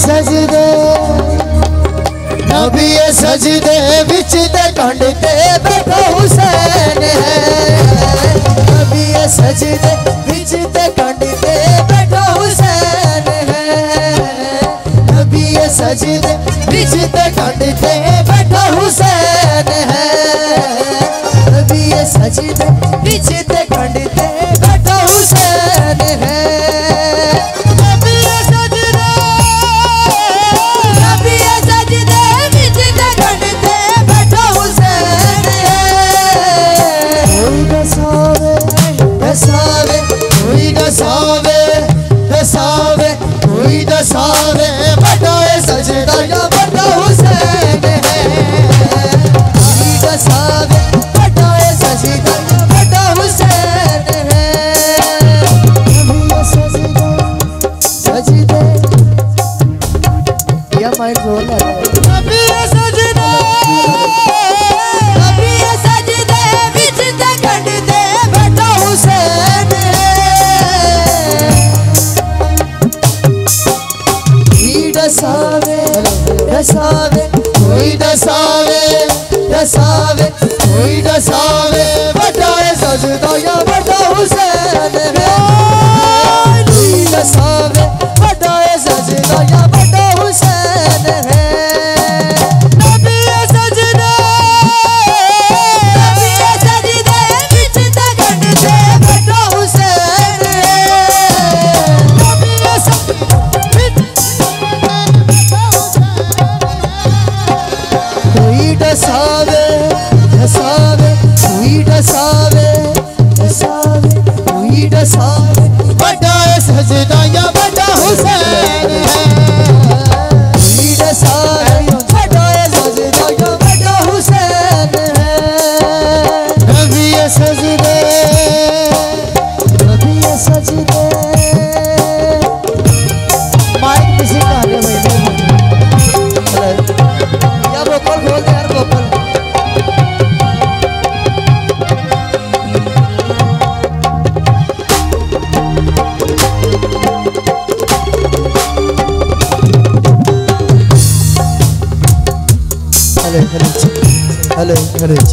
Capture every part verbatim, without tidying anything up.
सजदे नबी सजदे विच ते कंड ते बैठा हुसैन है। नबी सजदे विच ते कंड ते बैठा हुसैन है। नबी सजदे विच ते कंड ते बैठा हुसैन है। नबी सजदे विच ते कंड ते बैठा हुसैन है। दसावे कोई दसावे दसावे कोई दसावे बड़ा सजदा या बड़ा हुसैन है। कोई दसावे बड़ा सजदा या बड़ा हुसैन है। सजदा सजदे या माइक जोर लगा नबी सजदा नबी सजदे विच ते कंड ते बैठा हुसैन दसावे दसावे कोई दसावे दसावे कोई दसावे बड़ा सजदा या बड़ा हुसैन है। कोई दसावे बड़ा सजदा या बड़ा हुसैन है। नबी सजदा नबी सजदे विच ते कंड ते बैठा हुसैन है। नबी कोई दसावे दसावे कोई दसावे दसावे कोई दसावे बड़ा सजदा या बड़ा हुसैन है। कोई दसावे बड़ा सजदा या बड़ा हुसैन है। नबी सजदे नबी सजदे माइक किसी का आगे भाई या बोतल खोल दे यार बोतल। हेलो हेलो हेलो हेलो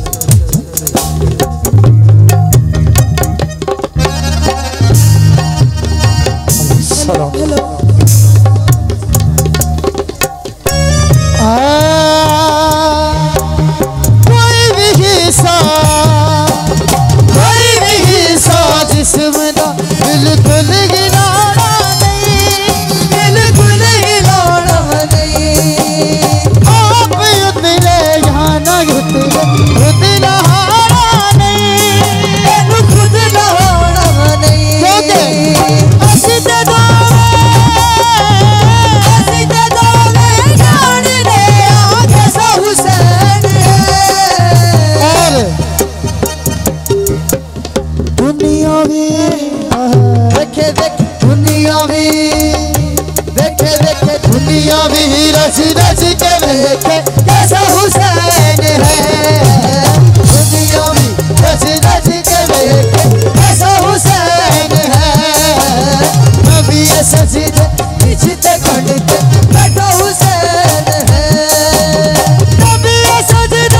सलाम हेलो कोई भी हिस्सा कोई भी हिस्सा जिस्म दा बिल्कुल गिलाना नहीं बिल्कुल गिलाना नहीं। आप उतरे यहाँ ना उतरे खुद नहाना नहीं खुद नहाना नहीं। हंसते दो हंसते दो जान ले आगे सा हुसैन है। दुनिया भी देखे देखे दुनिया भी देखे देखे दुनिया भी रच रच के देखे कैसा हुसैन है। दुनिया भी रच रच के देखे कैसा हुसैन है। नबी सजदे विच ते कंड ते बैठा हुसैन है। नबी सजदा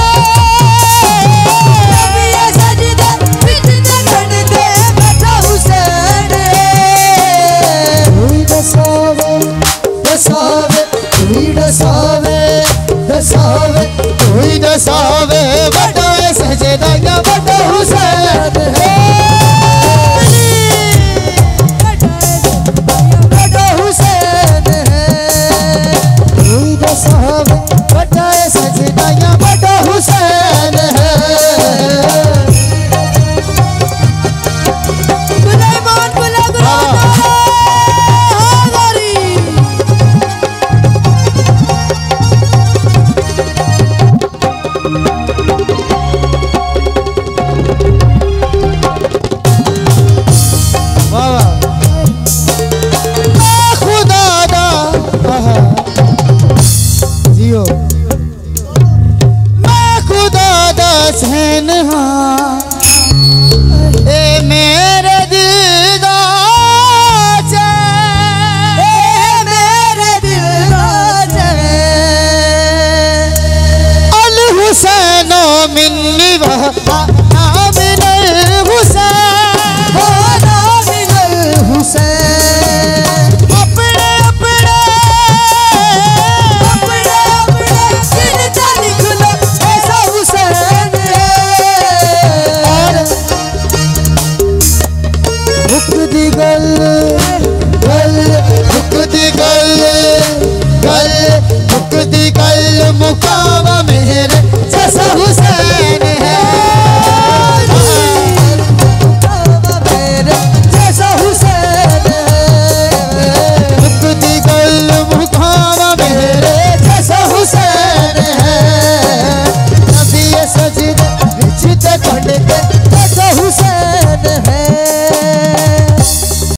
नबी सजदे विच ते कंड ते बैठा हुसैन है। कोई दसावे दसावे कोई दसावे दसावे कोई दसावे बड़ा सजदा या बड़ा हुसैन है। बड़ा हुसैन है। कोई दसावे बड़ा सजदा या बड़ा हुसैन है। गुलामान बुला जियो मैं खुदा दा सहन हाँ